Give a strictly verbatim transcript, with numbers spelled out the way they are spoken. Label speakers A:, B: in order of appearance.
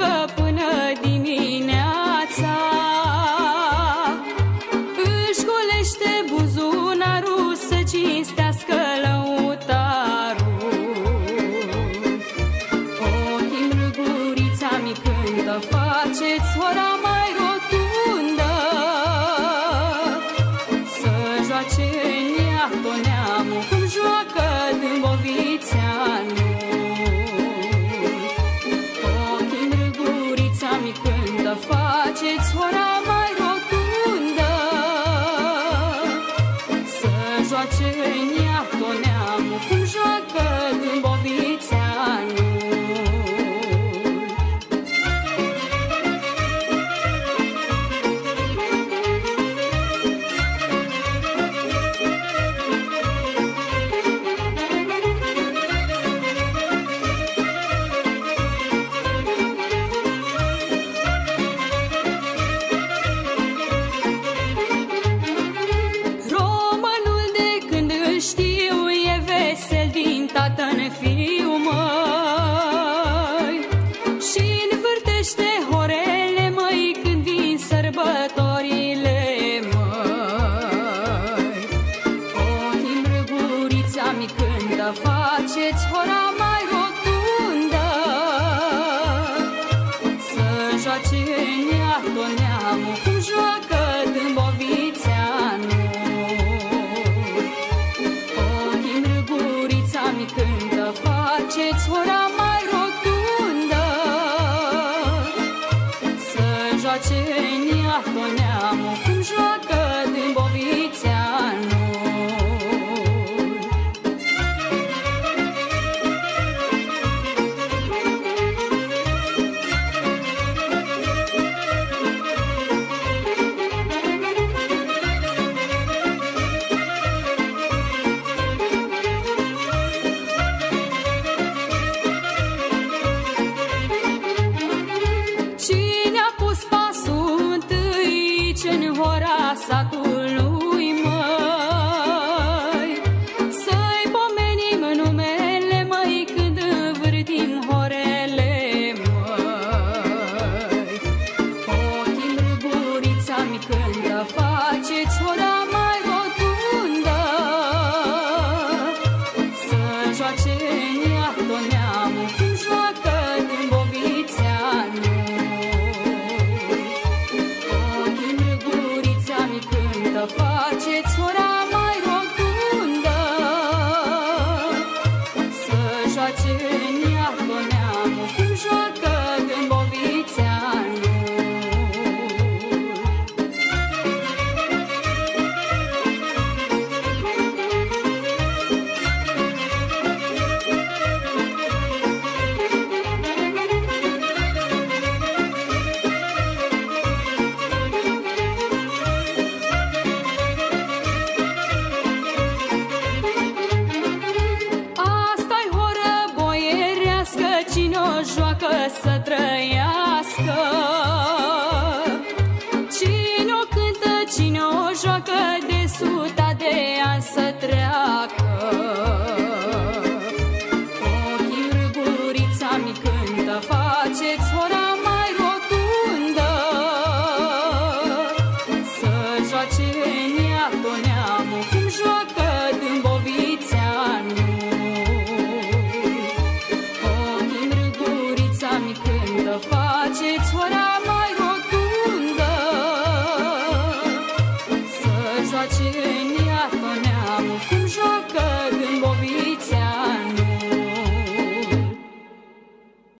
A: joacă până dimineața. Își golește buzunarul să cinstească lăutarul. Ochii mrugurița mi cântă, faceți ora mai rotundă, să joace în ea tot neamul cum joacă Dâmbovițeanu. Ochii mrugurița mi cântă, faceți ora mai rotundă, să joace în ea tot neamul cum joacă Dâmbovițeanu. Tată-n fiu, măi, și învârtește horele, măi, când vin sărbătorile, măi. Ochii mrugurița mi cântă, faceți hora mai rotundă, să joace în ea tot neamul cum joacă Dâmbovițeanu. Mi cântă, faceți ora mai rotundă, să joace în ea tot neamul cum joacă Dâmbovițeanu. În hora satului, măi, să-i pomenim numele, măi, când învârtim horele, măi. Ochii mrugurița mi cântă, faceți hora mai rotundă, să joace în ea tot neamul cum joacă Dâmbovițeanu. Faceți ora mai rotundă, să joace în ea tot neamul cum joacă Dâmbovițeanu. Cine o joacă să trăiască, cine o cântă, cine o joacă, de suta de ani să treacă. Ochii mrugurița mi cântă, faceți ora mai rotundă, să joace în ea tot neamul cum joacă